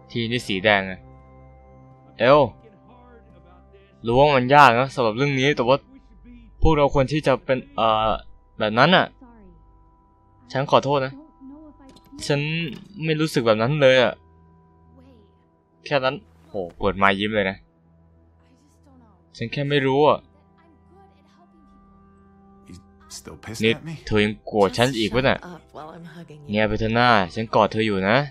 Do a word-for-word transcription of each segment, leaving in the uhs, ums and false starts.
ทีนี่สีแดงไงเอลรู้ว่ามันยากนะสำหรับเรื่องนี้แต่ว่าพวกเราควรที่จะเป็นเอ่อแบบนั้นอ่ะฉันขอโทษนะฉันไม่รู้สึกแบบนั้นเลยอ่ะแค่นั้นโหเปิดมายิ้มเลยนะฉันแค่ไม่รู้อ่ะนี่เธอยังโกรธฉันอีกวะน่ะเงียบไปเถอะหน้าฉันกอดเธออยู่นะ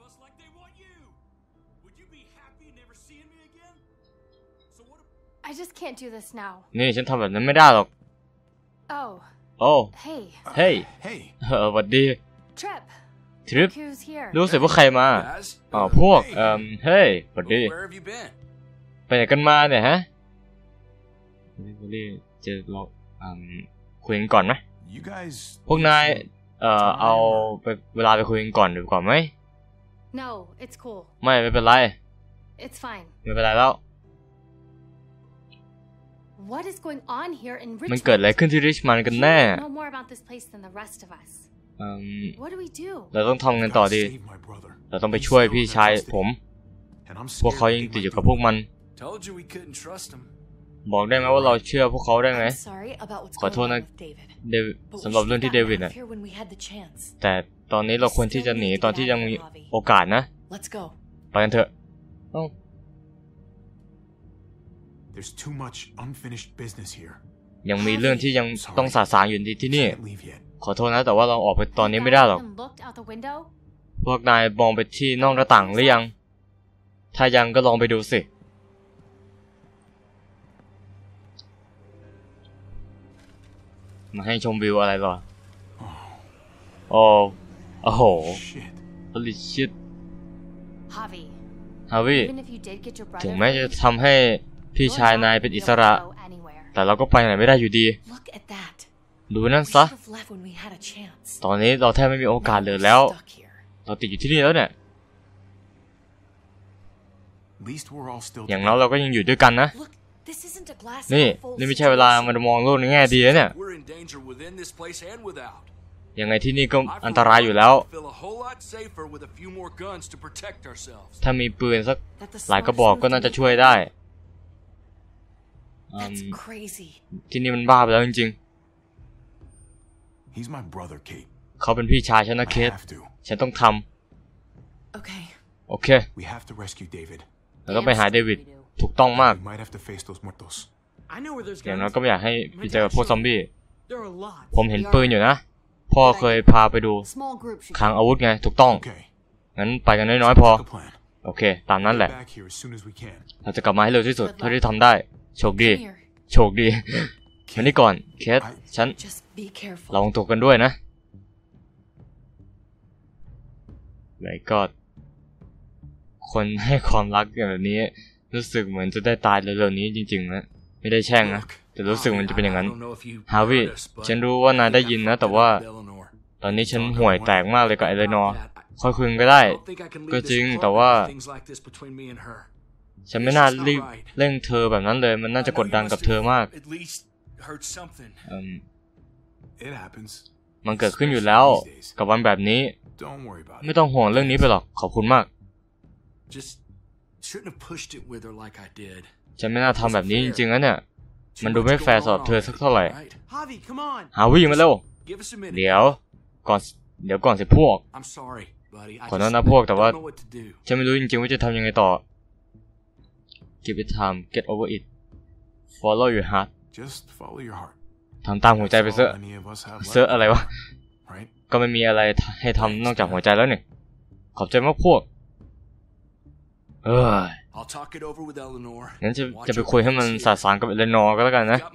นี่ฉันทำแบบนั้นไม่ได้หรอกโอ้เฮ้ยเออสวัสดีทริปรู้สึกว่าใครมาอ๋อพวกเอ่อเฮ้ยสวัสดีไปไหนกันมาเนี่ยฮะจะเราคุยกันก่อนไหมพวกนายเอ่อเอาไปเวลาไปคุยกันก่อนดีกว่าไหมไม่ไม่เป็นไรไม่เป็นไรแล้วมันเกิดอะไรขึ้นที่ริชมันกันแน่เราต้องทำกันต่อดีเราต้องไปช่วยพี่ชายผมพวกเขายังติดอยู่กับพวกมันบอกได้ไหมว่าเราเชื่อพวกเขาได้ไหมขอโทษนะเดวิดสำหรับเรื่องที่เดวิดน่ะแต่ตอนนี้เราควรที่จะหนีตอนที่ยังมีโอกาสนะไปกันเถอะยังมีเรื่องที่ยังต้องสาสางอยู่ที่นี่ขอโทษนะแต่ว่าเราออกไปตอนนี้ไม่ได้หรอกพวกนายมองไปที่นอกหน้าต่างหรือยังถ้ายังก็ลองไปดูสิมาให้ชมวิวอะไรหรอโอ้โอ้โหฮลิชิตฮาวิถึงแม้จะทำให้พี่ชายนายเป็นอิสระแต่เราก็ไปไหนไม่ได้อยู่ดีดูนั่นซะตอนนี้เราแทบไม่มีโอกาสเลยแล้วเราติดอยู่ที่นี่แล้วเนี่ยอย่างน้อยเราก็ยังอยู่ด้วยกันนะนี่นี่ไม่ใช่เวลามันมองโลกในแง่ดีนะเนี่ยยังไงที่นี่ก็อันตรายอยู่แล้วถ้ามีปืนสักหลายกระบอกก็น่าจะช่วยได้ที่นี่มันบ้าไปแล้วจริงๆเขาเป็นพี่ชายฉันนะเคทฉันต้องทำโอเคเราต้องไปหาเดวิดถูกต้องมากอย่างน้อยก็ไม่อยากให้พี่เจอกับพวกซอมบี้ผมเห็นปืนอยู่นะพ่อเคยพาไปดูคลังอาวุธไงถูกต้องงั้นไปกันน้อยๆพอโอเคตามนั้นแหละเราจะกลับมาให้เร็วที่สุดเท่าที่ทำได้โชคดีโชคดีมานี่ก่อนเคทฉันระวังตัวกันด้วยนะไหนก็คนให้ความรักแบบนี้รู้สึกเหมือนจะได้ตายเร็วๆนี้จริงๆนะไม่ได้แช่งนะแต่รู้สึกมันจะเป็นอย่างนั้นฮาวิฉันรู้ว่านายได้ยินนะแต่ว่าตอนนี้ฉันห่วยแตกมากเลยกับเอเลนอร์ค่อยคุยกันก็ได้ก็จริงแต่ว่าฉันไม่น่ารีบเร่งเธอแบบนั้นเลยมันน่าจะกดดันกับเธอมากมันเกิดขึ้นอยู่แล้วกับวันแบบนี้ไม่ต้องห่วงเรื่องนี้ไปหรอกขอบคุณมากฉันไม่น่าทำแบบนี้จริงๆนะเนี่ยมันดูไม่แฟร์สำหรับเธอสักเท่าไหร่ฮาวิมาเร็วเดี๋ยวก่อนเดี๋ยวก่อนสิพวกขอโทษนะพวกแต่ว่าฉันไม่รู้จริงๆว่าจะทำยังไงต่อ Give it time get over it follow your heart ทำตามหัวใจไปเซอะเซอะอะไรวะก็ไม่มีอะไรให้ทำนอกจากหัวใจแล้วนี่ขอบใจมากพวกเอองั้นจะจะไปคุยให้มันสาสางกับเอเลนอร์ก็แล้วกันนะ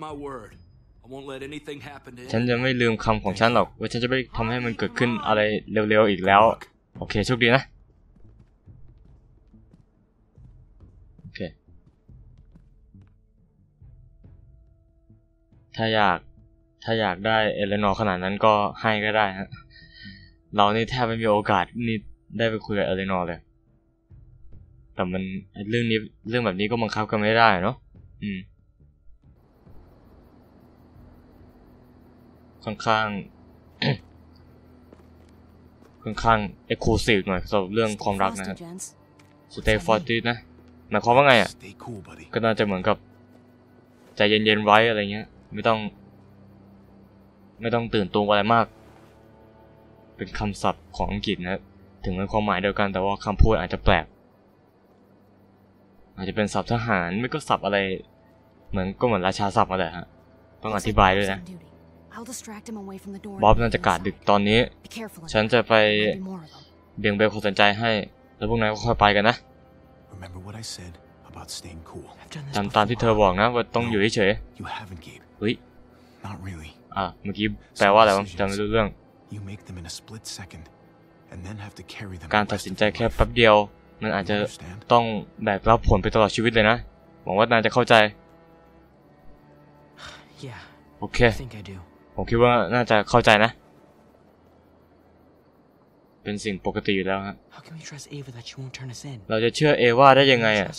ฉันจะไม่ลืมคำของฉันหรอกว่าฉันจะไม่ทำให้มันเกิดขึ้นอะไรเร็วๆอีกแล้วโอเคโชคดีนะโอเคถ้าอยากถ้าอยากได้เอเลนอร์ขนาดนั้นก็ให้ก็ได้ฮะเรานี่แทบไม่มีโอกาสนี่ได้ไปคุยกับเอเลนอร์เลยแต่มันเรื่องนี้เรื่องแบบนี้ก็บังคับกันไม่ได้เนาะอืมค่อนข้าง ค่อนข้างเอ็กซ์คลูซีฟหน่อยสำหรับเรื่องความรักนะครับ stay focused นะหมายความว่าไงอ่ะก็น่าจะเหมือนกับใจเย็นๆไว้อะไรเงี้ยไม่ต้องไม่ต้องตื่นตัวอะไรมากเป็นคำศัพท์ของอังกฤษนะถึงเป็นความหมายเดียวกันแต่ว่าคำพูดอาจจะแปลกอาจจะเป็นศัพท์ทหารไม่ก็ศัพท์อะไรเหมือนก็เหมือนราชาศัพท์มาแหละฮะต้องอธิบายด้วยนะบ๊อบน่าจะกาดดึกตอนนี้ฉันจะไปเบี่ยงเบนความสนใจให้แล้วพวกนายก็ค่อยไปกันนะจำตามที่เธอบอกนะว่าต้องอยู่เฉยๆเฮ้ยอ่ะเมื่อกี้แปลว่าอะไรวะจำไม่รู้เรื่องการตัดสินใจแค่แป๊บเดียวมันอาจจะต้องแบกรับผลไปตลอดชีวิตเลยนะหวังว่านายจะเข้าใจโอเคผมคิดว่าน่าจะเข้าใจนะเป็นสิ่งปกติอยู่แล้วฮะเราจะเชื่อเอวาได้ยังไงอ่ะ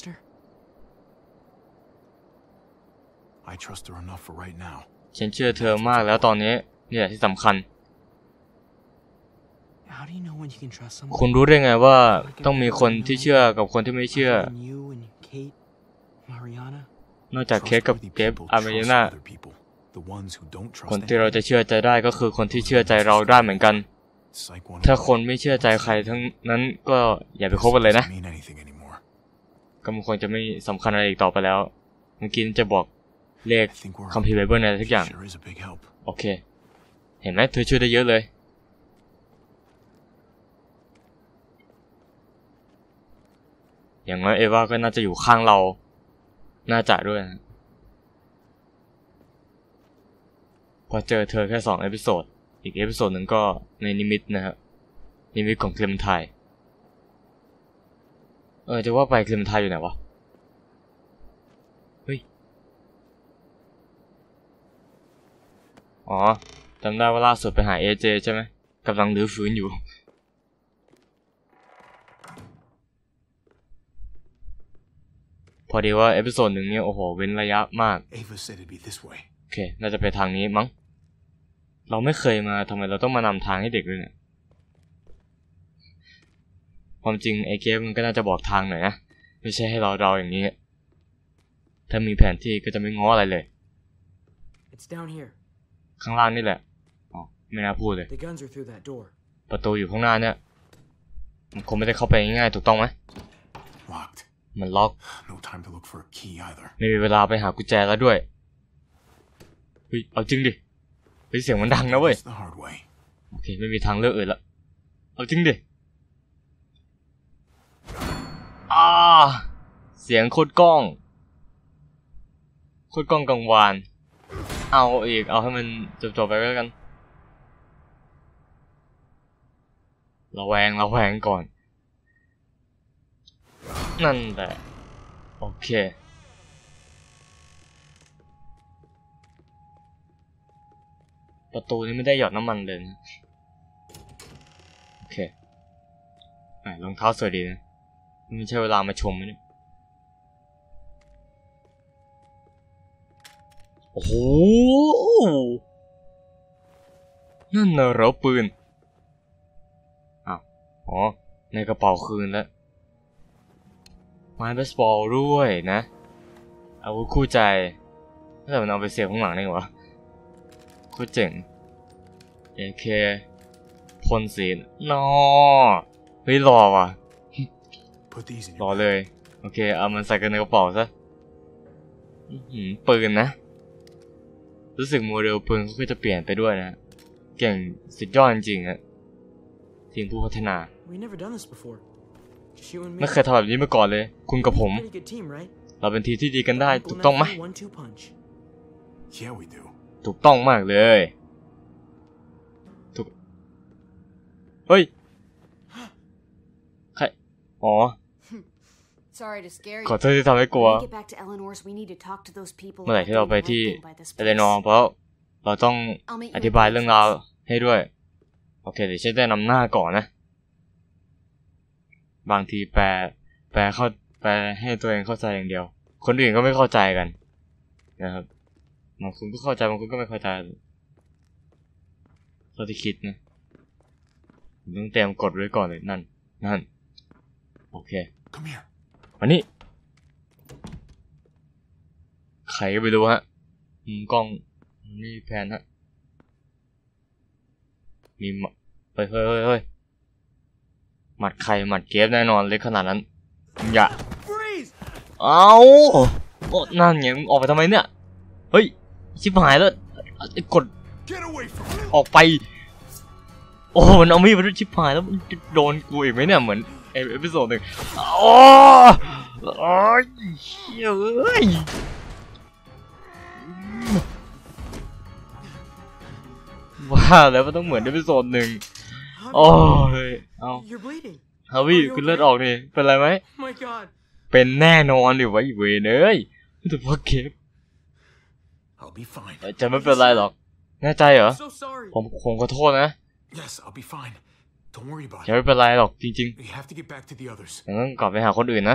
ฉันเชื่อเธอมากแล้วตอนนี้นี่แหละที่สำคัญคุณรู้ได้ไงว่าต้องมีคนที่เชื่อกับคนที่ไม่เชื่อนอกจากเคสกับเกฟอาร์เมเนียคนที่เราจะเชื่อใจได้ก็คือคนที่เชื่อใจเราได้เหมือนกันถ้าคนไม่เชื่อใจใครทั้งนั้นก็อย่าไปคบกันเลยนะก็มันคงจะไม่สำคัญอะไรอีกต่อไปแล้วเมื่อกี้จะบอกเลขคัมภีร์ไบเบิลอะไรทุกอย่างโอเคเห็นไหมเธอช่วยได้เยอะเลยอย่างน้อยเอวาก็น่าจะอยู่ข้างเราน่าจะด้วยนะพอเจอเธอแค่สองเอพิโซดอีกเอพิโซดหนึ่งก็ในนิมิตนะครับนิมิตของเคลมไทยเออจะว่าไปเคลมไทยอยู่ไหนวะเฮ้ยอ๋อจำได้ว่าล่าสุดไปหาเอเจใช่ไหมกำลังรื้อฟื้นอยู่พอดีว่าเอพิโซดหนึ่งเนี่ยโอ้โหเว้นระยะมากโอเคน่าจะไปทางนี้มั้งเราไม่เคยมาทำไมเราต้องมานำทางให้เด็กด้วยเนี่ยความจริงไอเกมมันก็น่าจะบอกทางหน่อยนะไม่ใช่ให้เราเดาอย่างนี้ถ้ามีแผนที่ก็จะไม่ง้ออะไรเลยข้างล่างนี่แหละอ๋อไม่น่าพูดเลยประตูอยู่ข้างหน้าเนี่ยมันคงไม่ได้เข้าไปง่ายๆถูกต้องไหมมันล็อกไม่มีเวลาไปหากุญแจแล้วด้วยเฮ้ยเอาจริงดิเฮ้ยเสียงมันดังนะเว้ยโอเคไม่มีทางเลือกอื่นละเอาจริงดิอ่าเสียงโคตรก้องโคตรก้องกังวานเอาอีกเอาให้มันจบๆไปแล้วกันระแวงระแวงก่อนนั่นแหละโอเคประตูนี้ไม่ได้หยอดน้ำมันเลยนะโอเครองเท้าสวยดีนะไม่ใช่เวลามาชมนะโอ้โหนั่นน่ะเหรอปืนอ้าวอ๋อในกระเป๋าคืนแล้วไม้เบสบอลด้วยนะอาวุธคู่ใจแต่มันเอาไปเสียบข้างหลังได้ไงวะโคตรเจ๋งเอเคพ่นสีนอเฮ้ยหล่อว่ะหล่อเลยโอเคเอามันใส่กันในกระเป๋าซะปืนนะรู้สึกโมเดลปืนเขาก็จะเปลี่ยนไปด้วยนะเก่งสุดยอดจริงๆอะทีมผู้พัฒนาไม่เคยทำแบบนี้มาก่อนเลยคุณกับผมเราเป็นทีมที่ดีกันได้ถูกต้องไหมถูกต้องมากเลยถูกเฮ้ยใครอ๋อขอโทษที่ทำให้กลัวเมื่อไหร่ที่เราไปที่เอเลนอร์เพราะเราต้องอธิบายเรื่องราวให้ด้วยโอเคเดี๋ยวฉันจะนำหน้าก่อนนะบางทีแปลแปลเข้าแปลให้ตัวเองเข้าใจอย่างเดียวคนอื่นก็ไม่เข้าใจกันนะครับบางคนก็เข้าใจบางคนก็ไม่เข้าใจเท่าที่คิดนะต้องเตรียมกดไว้ก่อนเลยนั่นนั่นโอเคมานี่ใครก็ไปดูฮะมุมกล้องนี่แพนฮะมีเฮ้ยเฮ้ยเฮ้ยหมัดใครหมัดเกฟแน่นอนเล็กขนาดนั้นอย่าเอาโอ้นั่นไงมึงออกไปทำไมเนี่ยเฮ้ยชิบหายแล้วกดออกไปโอ้มันเอามีดมาด้วยชิบหายแล้วมันจะโดนกูอีกไหมเนี่ยเหมือนเอพิโซดหนึ่งโอ้โอ้ยเฮ้ยว้าแล้วมันต้องเหมือนเอพิโซดหนึ่งโอ้ยเอาฮาวิคุณเลือดออกนี่เป็นไรไหมเป็นแน่นอนดิวะอีเวนเอ้ยแต่พอเก็บจะไม่เป็นไรหรอกแน่ใจเหรอผมผมขอโทษนะจะไม่เป็นไรหรอกจริงๆยังต้องกลับไปหาคนอื่นนะ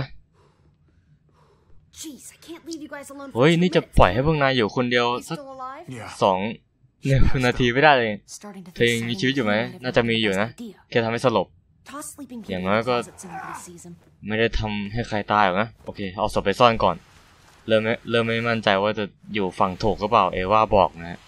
เฮ้ยนี่จะปล่อยให้พวกนายอยู่คนเดียวสักสองหนึ่งนาทีไม่ได้เลยเธอยังมีชีวิตอยู่ไหมน่าจะมีอยู่นะแค่ทำให้สลบอย่างน้อยก็ไม่ได้ทำให้ใครตายหรอกนะโอเคเอาศพไปซ่อนก่อนเริ่มไม่เริ่มไม่มั่นใจว่าจะอยู่ฝั่งถูกหรือเปล่าเอว่าบอกนะ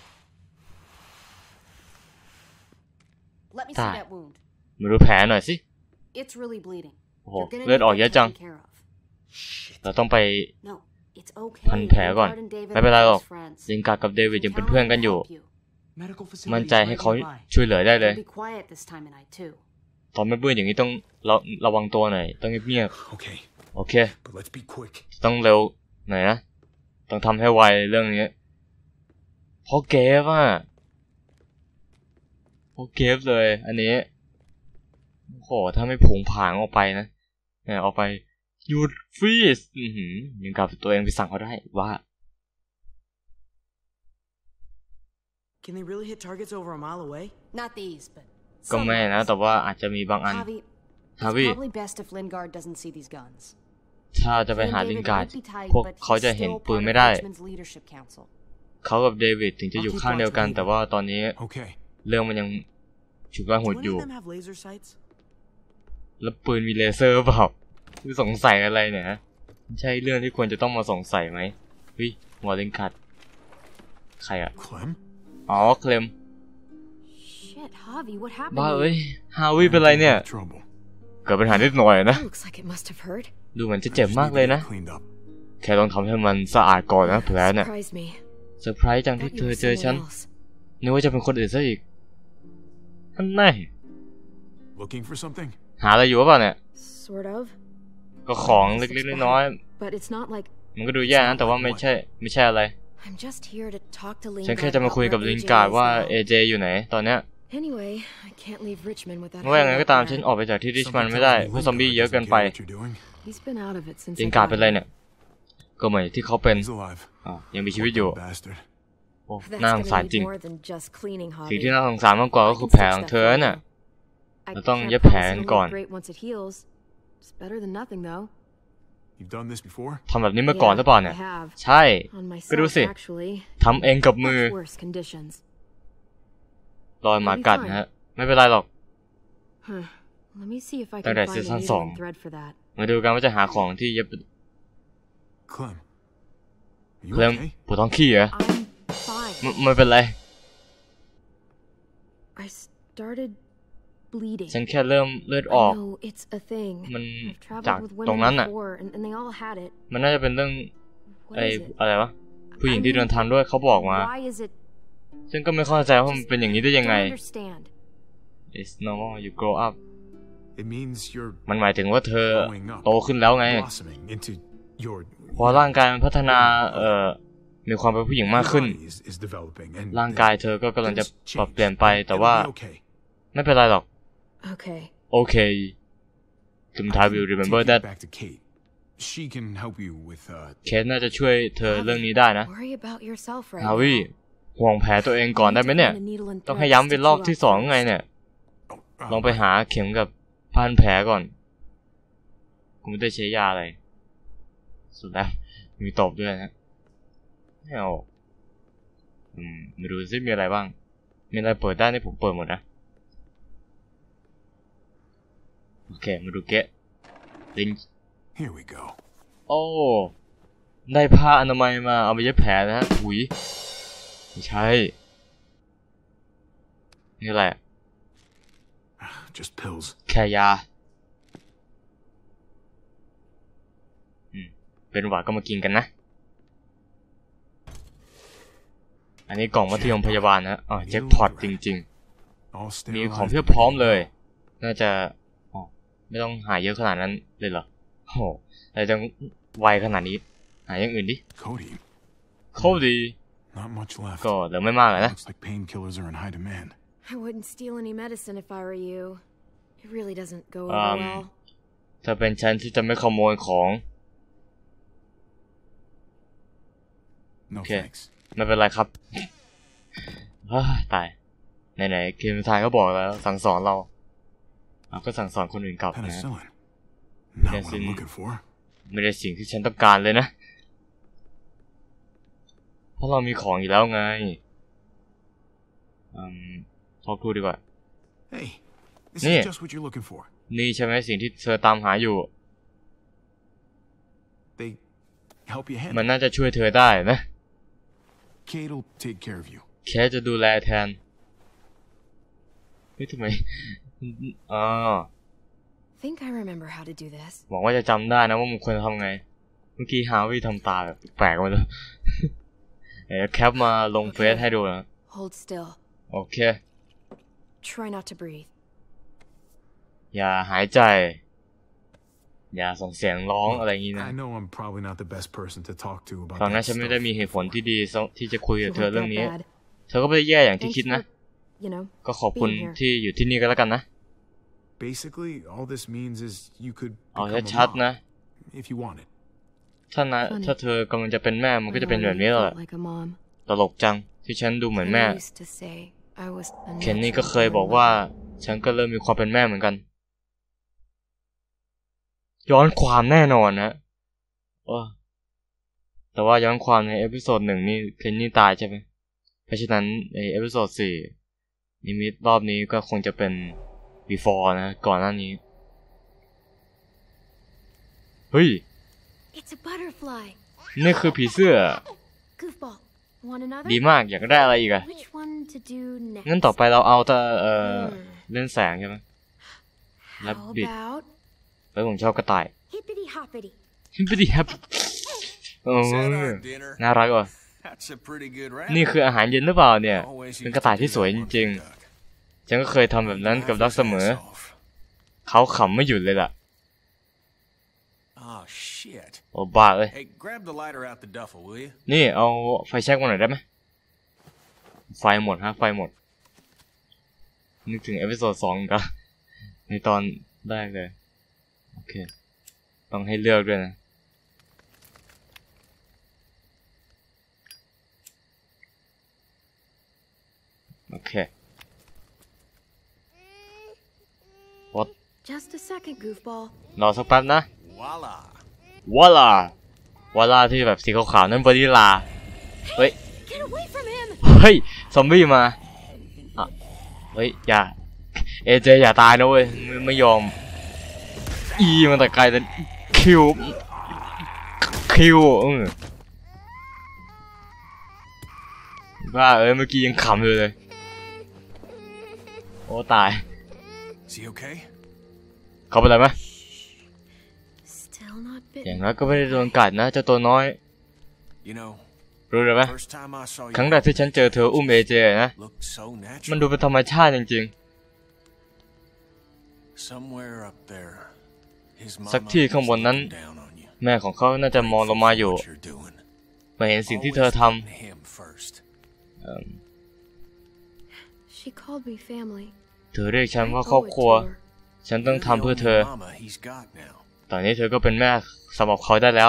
ตายมาดูแผลหน่อยสิโอ้โหเลือดออกเยอะจังเราต้องไปพันแผลก่อนไม่เป็นไรหรอกลิงการ์ดกับเดวิดยังเป็นเพื่อนกันอยู่มั่นใจให้เขาช่วยเหลือได้เลยตอนไม่เบื่ออย่างนี้ต้องระระวังตัวหน่อยต้องเงียบๆโอเคต้องเร็วหน่อยนะต้องทำให้ไวเรื่องนี้เพราะเกฟอ่ะเพราะเกฟเลยอันนี้โอ้โหถ้าไม่ผงผางออกไปนะเนี่ยออกไปหยุดฟรีสอือหือยังกลับตัวเองไปสั่งเขาได้ว่า Can they really hit targets over a mile away? Not these, but ก็ไม่นะแต่ว่าอาจจะมีบางอัน Javi, ฮาวิ it's probably best if Lingard doesn't see these guns. ถ้าจะไปหาลิงการ์ด David might be tight, พวก but เขา he's จะเห็น still ปืน part ไม่ of ได้ Richmond's leadership council. เขากับเดวิดถึงจะอยู่ข้างเดียวกันแต่ว่าตอนนี้เรื่องมันยังฉุกละหุดอยู่ Do any of them have laser sights? แล้วปืนมีเลเซอร์เปล่าคือสงสัยอะไรเนี่ยฮะใช่เรื่องที่ควรจะต้องมาสงสัยไหมเฮ้ยหัวลิงการ์ดใครอะอ๋อเคลม Shit, Javi, what happened? บ้าเอ้ยฮาวิเป็นไรเนี่ยเกิดปัญหานิดหน่อยนะ Looks like it must have hurt. ดูเหมือนจะเจ็บมากเลยนะแค่ต้องทำให้มันสะอาดก่อนนะแผลเนี่ย Surprised me. เซอร์ไพรส์จังที่เธอเจอฉัน Someone else. นึกว่าจะเป็นคนอื่นซะอีกท่านแน่ Looking for something? หาอะไรอยู่เปล่าเนี่ย Sort of. ก็ของเล็กๆน้อย But it's not like ๆมันก็ดูแย่นะแต่ว่าไม่ใช่ไม่ใช่อะไร I'm just here to talk to ฉัน Lingard แค่จะมาคุย about กับ where ลิง A J การ์ด is ว่า now. เอเจอยู่ไหนตอนเนี้ย Anyway, I can't leave Richmond without ไม่ว่าอย่างไร heading ก็ up ตาม there. ฉันออกไปจากที่ริชมันด์ไม่ได้เพราะซอมบี้เยอะเกินไป He's been out of it since ลิ I งการ์ด got เป็นไร here. เนี่ยก็เหมือนที่เขาเป็น He's alive. อ่ะยังมีชีวิตอยู่ Bastard. โอ้ That's น่าสง gonna สาร need จริง more than just cleaning, สิ่ง Javi. ที่น่าสงสารมากกว่าก็ I คือ can แผล fix ของ that เธ for อ you. น่ะ I เราต้อง can't เย็บแผล promise กัน it'll ก่อน look great once it heals. It's better than nothing, though. You've done this before? ทำแบบนี้มาก่อนหรือเปล่า Yeah, เนี่ย I have. ใช่ On ก็ดู myself, สิ actually. ทำเองกับมือ Much worse conditions. รอยหมากัดนะฮะไม่เป็นไรหรอก Huh. Let me see if I ตั้ can งแต่ find ซี a ซั่น needle สอง and thread for that. มาดูกันว่าจะหาของที่เย็บ Clem. Are you เคลม okay? ปวดท้องขี้เหรอ I'm fine. ไม่ไม่เป็นไร I started bleeding. ฉันแค่เริ่มเลือดออก I know it's a thing. มัน I've จาก traveled with ตรง women นั้นน่ะ before, and, and they all had it. มันน่าจะเป็นเรื่อง What ไอ้ is it? อะไรวะผู้หญิงที่เดินทางด้วยเขาบอกมา Why is it? ฉันก็ไม่เข้าใจว่ามันเป็นอย่างนี้ได้ยังไง Don't understand. It's normal you grow up It means you're มันหมายถึงว่าเธอ growing up, โตขึ้นแล้วไง blossoming into your. พอร่างกายมันพัฒนาเอ่อมีความเป็นผู้หญิงมากขึ้น Your body is, is developing, and ร่างกายเธอก็กำลังจะ things ปรับ change. เปลี่ยนไปแต่ It'll ว่า be okay. ไม่เป็นไรหรอก Okay. โอเคถึงท้าย will Take remember you that back to Kate. She can help you with uh เคสน่าจะช่วยเธอเรื่องนี้ได้นะ Worry about yourself right ฮาวิ now. ห่วงแผลตัวเองก่อนได้ไหมเนี่ย Find a needle and ต้อง thread ให้ to ย้ำเป็น stitch รอบ you ที่ up สอง first. ไงเนี่ย uh, ลองไปหาเข็มกับพันแผลก่อนกูไม่ได้ใช้ยาอะไรสุดแล้วมีตบด้วยนะไม่เอาอืมมาดูซิมีอะไรบ้างมีอะไรเปิดได้นี่ผมเปิดหมดนะโอเคมาดูเกะลิง Here we go. โอ้ได้ผ้าอนามัยมาเอาไปเย็บแผลนะฮะหุยไม่ใช่นี่แหละ Just pills. แค่ยาอืมเป็นหวัดก็มากินกันนะอันนี้กล่องมัธยมพยาบาลนะอ๋อแจ็คพอตจริงๆมีของเพียบพร้อมเลยน่าจะอ๋อไม่ต้องหาเยอะขนาดนั้นเลยเหรอโอ้โหแต่จะไวขนาดนี้หาอย่างอื่นดิ Cody. โคดี Not much left. ก็เหลือไม่มากเลยนะ Looks like painkillers are in high demand. I wouldn't steal any medicine if I were you. It really doesn't go over Um, well. ถ้าเป็นฉันที่จะไม่ขโมยของ No Okay. thanks. ไม่เป็นไรครับฮ่าตายไหนๆเกมทายก็บอกแล้วสั่งสอนเราเราก็สั่งสอนคนอื่นกลับนะ Penicillin. Not what Penicillin. I'm looking for. ไม่ได้สิ่งที่ฉันต้องการเลยนะเพราะเรามีของอยู่แล้วไงอืมทอกดูดีกว่า Hey, this Yeah. is just what you're looking for. นี่ใช่ไหมสิ่งที่เธอตามหาอยู่ They help you มัน handle. น่าจะช่วยเธอได้นะ Kate'll take care of you. แค่จะดูแลแทนเฮ้ยทำไมอ๋อ Think I remember how to do this. หวังว่าจะจำได้นะว่ามันควรจะทำไงเมื่อกี้ฮาวิทำตาแบบแปลกๆมาเลยเดี๋ยวแคปมาลงเฟซให้ดูนะ Hold still. โอเค Try not to breathe. อย่าหายใจ อย่าส่งเสียงร้องอะไรอย่างนี้นะ I know I'm probably not the best person to talk to about ตอนนั้น that ฉันไม่ได้ stuff. มีเหตุผลที่ดีที่จะคุยกับ It เธอ weren't เรื่อง that นี้ bad. เธอก็ไม่ได้แย่อย่างที่ Thanks คิดนะ for, you know, ก็ขอบคุณ being here. ที่อยู่ที่นี่ก็แล้วกันนะ Basically, all this means is you could เอา become a ชัด mom ๆนะ if you wanted. ถ้านะถ้าเธอกำลังจะเป็นแม่มันก็จะเป็นแบบนี้แหละ Like a mom. ตลกจังที่ฉันดูเหมือนแม่ I used to say I was a เคนนี่ natural ก็เคยบอก born ว่า mother. ฉันก็เริ่มมีความเป็นแม่เหมือนกัน ย้อนความแน่นอนนะโอ้แต่ว่าย้อนความในเอพิโซดหนึ่งนี่เคนนี่ตายใช่ไหมเพราะฉะนั้นในเอพิโซดสี่นิมิตรอบนี้ก็คงจะเป็น before นะ ก่อนหน้านี้ เฮ้ย It's a butterfly. นี่คือผีเสื้อ Goofball. Want another? ดีมากอยากได้อะไรอีกอะ Which one to do next? งั้นต่อไปเราเอาแต่เออเล่นแสงใช่ไหม How Rabbit. about แล้วผมชอบกระต่าย hippity hoppity? ไม่ดีครับโอ้ Is that ย our dinner? น่ารักว่ะ That's a pretty good นี่ rabbit. คืออาหารเย็นหรือเปล่าเนี่ย Always เป็น used กระต่าย to ที่ do สวย that จ once ริง a duck. ๆ ฉันก็เคยทำแบบนั้นกับดัก Laugh เส his มอ ass off. เขาขำไม่หยุดเลยล่ะ Oh shit. โอ้บ้าเลย Hey, grab the lighter out the duffel, will you? นี่เอาไฟแช็กมาหน่อยได้ไหมไฟหมดฮะไฟหมดนึกถึงเอพิโซดสองกันในตอนแรกเลยโอเคต้องให้เลือกด้วยนะโอเค What Just a second, goofball. รอสักแป๊บนะ Voila. วอลาวอลาที่แบบสีขาวๆนั่นวานิลาเฮ้ย Get away from him! เฮ้ยซอมบี้มาอ่ะเฮ้ยอย่าเอเจอย่าตายนะเว้ยไม่ไม่ยอมอีมันแต่ไกลแต่คิวคิวเออบ้าเอ้ยเมื่อกี้ยังขำอยู่เลยโอ้ตาย Is he okay? เขาเป็นไรไหม Still not อย่าง bitten. นั้นก็ไม่ได้โดนกัดนะเจ้าตัวน้อย You know, รู้เลยไหม first time I saw ครั้ง you, แรกที่ฉันเจอเธออุ้มเอเจนะ looked so มัน natural. ดูเป็นธรรมชาติจริง Somewhere up there, his ๆ สัก mama ที่ is ข้างบนนั้น looking down on you. แม่ของเขาน่าจะมองลงมาอยู่ What you're doing. มาเห็นสิ่งที่เธอ Always ท putting him first. ำเอิ่ม She called me family. เธอเรียกฉัน I ว่าครอบ owe it ครัว to her. ฉันต้อง You're ทำ the เพื่อ only เธอ mama he's got now. ตอนนี้เธอก็เป็นแม่สำหรับเขาได้แล้ว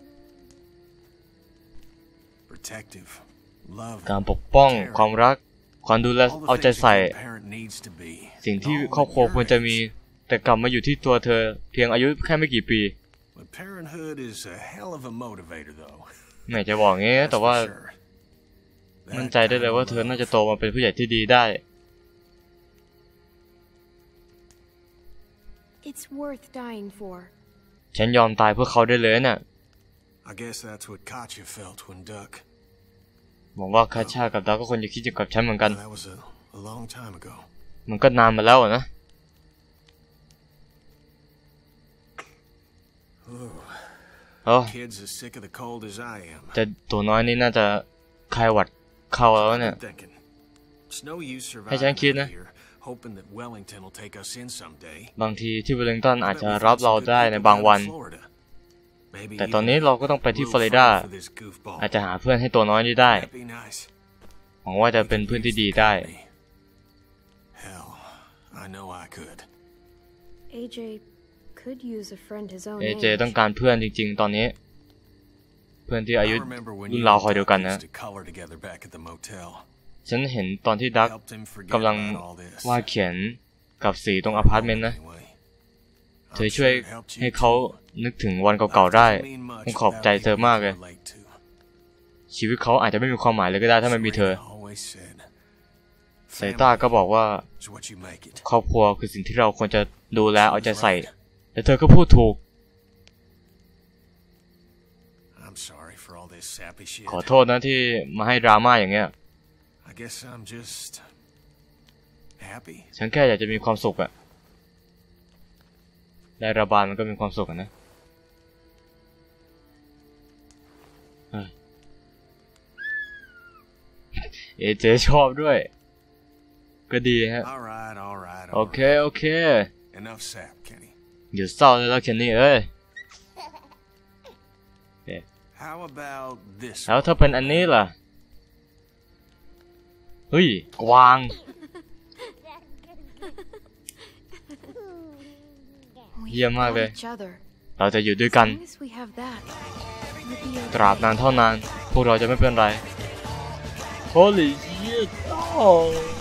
Protective, loving, การปกป้องความรัก ความดูแล all เอา the ใจ things a ใส่ good parent needs to be. สิ่งที่ All ครอบครัว at your ควรจะ age. มี แต่กลับมาอยู่ที่ตัวเธอ เพียงอายุแค่ไม่กี่ปี But parenthood is a hell of a motivator, though. ไม่จะบอกงี้ That's แต่ว่า for sure. มั่น That ใจได้ kind เลย of ว่าเธอ love. น่าจะโตมาเป็นผู้ใหญ่ที่ดีได้ It's worth dying for. ฉันยอมตายเพื่อเขาได้เลยน่ะ I guess that's what Katya felt when Duck. หวังว่าคาชากับดักก็คงจะคิดอย่างกับฉันเหมือนกัน That was a, a long time ago. มันก็นานมาแล้วนะ โอ้ Kids as sick of the cold as I am. แต่ตัวน้อยนี่น่าจะไข้หวัดเข้าแล้วเนี่ย I'm thinking, it's no use ให้ฉัน surviving คิด out นะ here, hoping that Wellington will take us in someday. บางทีที่เวลลิงตันอาจ Bet จะ we รับ found เรา some good ได้ใน people บาง down วัน in Florida. Maybe แต่ตอนนี้ even เราก็ต้องไปที่ a ฟลอริ little ดา fun for this goofball. อาจจะหาเพื่อนให้ตัวน้อยนี้ได้ That'd be nice. หวังว่าจะเป็นเพื่อนที่ดีได้ Hell, I know I could. A J could use a friend his own เอ age. เจต้องการเพื่อนจริงๆตอนนี้ เพื่อนที่อายุ I remember when รุ่น you ราว and คอยเดียว Duck กันนะ used to color together back at the motel. ฉันเห็นตอนที่ดัก Helped him forget กำลัง about all this. วาดเขียนกับสีตรงอพาร์ตเมนต์นะ Anyway, เธอ I'm ช่วย sure it helped you ให้เขา too. นึกถึงวันเก่าๆได้ Doesn't mean much ผมขอบใจ without เธอ people มาก you เลย relate to. ชีวิตเขาอาจจะไม่มีความหมายเลยก็ได้ถ้าไม่มีเธอ Serena always said, สายต้าก็บอกว่า "Family is what you make it." ครอบครัวคือสิ่งที่เราควรจะดูแลเอาใจใส่แต่เธอก็พูดถูก I'm sorry for all this sappy shit. ขอโทษนะที่มาให้ดราม่าอย่างเงี้ย I guess I'm just happy. ฉันแค่อยากจะมีความสุขอะได้ระบายมันก็มีความสุขอะนะเฮ้ยเอเจชอบด้วย ก็ดีฮะ All right, all right, โอ all เค right. โอเค Enough sap, Kenny. หยุดเศร้าได้แล้วเคนนี่เอ้ย How about this? แล้วถ้าเป็นอันนี้ล่ะ เฮ้ย กวาง We เยี่ยมมากเลย got each other. เราจะอยู่ด้วยกัน As long as we have that, we'll be ตราบ okay. นานเท่านาน พวกเราจะไม่เป็นไร Holy shit โอ้